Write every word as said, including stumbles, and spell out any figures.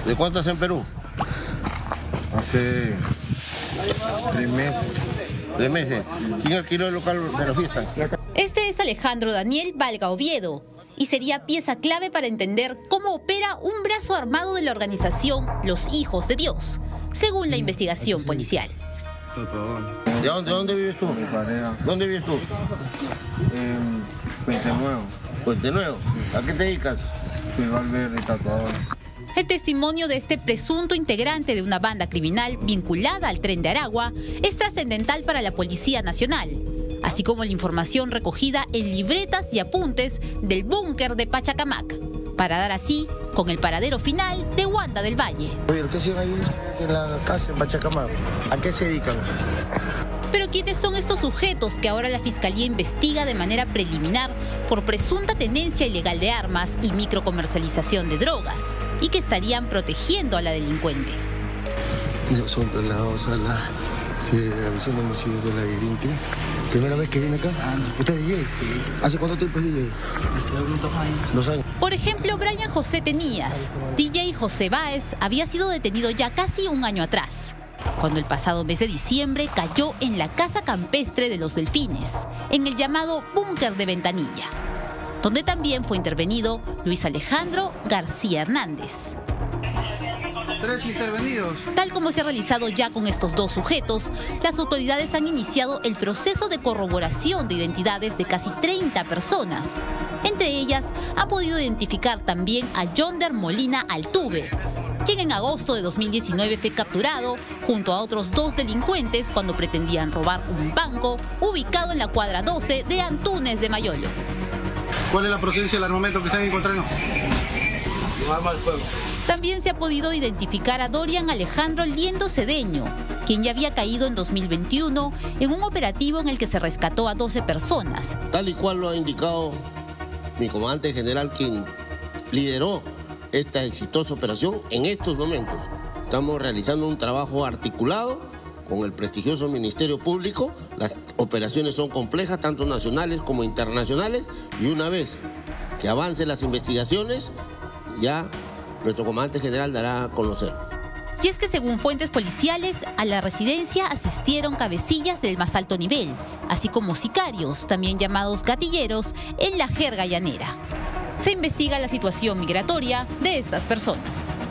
¿De cuánto hace en Perú? Hace tres meses. ¿Tres meses? ¿Quién alquiló el local de la fiesta? Este es Alejandro Daniel Valga Oviedo y sería pieza clave para entender cómo opera un brazo armado de la organización Los Hijos de Dios, según la investigación policial. ¿De dónde, dónde vives tú? Mi pareja. ¿Dónde vives tú? En Puente Nuevo. Puente Nuevo. ¿A qué te dedicas? Soy Valverde, tatuador. El testimonio de este presunto integrante de una banda criminal vinculada al Tren de Aragua es trascendental para la Policía Nacional, así como la información recogida en libretas y apuntes del búnker de Pachacamac, para dar así con el paradero final de Wanda del Valle. Oye, ¿qué hacen ahí ustedes en la casa en Pachacamac? ¿A qué se dedican? Pero ¿quiénes son estos sujetos que ahora la Fiscalía investiga de manera preliminar por presunta tenencia ilegal de armas y microcomercialización de drogas y que estarían protegiendo a la delincuente? Ellos son trasladados a la Revisión de Homicidios de la Guirinque. ¿Primera vez que viene acá? ¿Usted es D J? Sí. ¿Hace cuánto tiempo es D J? Hace unos dos años. Dos años. Por ejemplo, Brian José Tenías, D J José Báez, había sido detenido ya casi un año atrás, cuando el pasado mes de diciembre cayó en la casa campestre de los Delfines, en el llamado Búnker de Ventanilla, donde también fue intervenido Luis Alejandro García Hernández. Tres intervenidos. Tal como se ha realizado ya con estos dos sujetos, las autoridades han iniciado el proceso de corroboración de identidades de casi treinta personas. Entre ellas, han podido identificar también a Yonder Molina Altuve, quien en agosto de dos mil diecinueve fue capturado junto a otros dos delincuentes cuando pretendían robar un banco ubicado en la cuadra doce de Antunes de Mayolo. ¿Cuál es la procedencia del armamento que están encontrando? Un arma de fuego. También se ha podido identificar a Dorian Alejandro Liendo Cedeño, quien ya había caído en dos mil veintiuno en un operativo en el que se rescató a doce personas. Tal y cual lo ha indicado mi comandante general, quien lideró esta exitosa operación. En estos momentos estamos realizando un trabajo articulado con el prestigioso Ministerio Público. Las operaciones son complejas, tanto nacionales como internacionales, y una vez que avancen las investigaciones, ya nuestro comandante general dará a conocer. Y es que según fuentes policiales, a la residencia asistieron cabecillas del más alto nivel, así como sicarios, también llamados gatilleros, en la jerga llanera. Se investiga la situación migratoria de estas personas.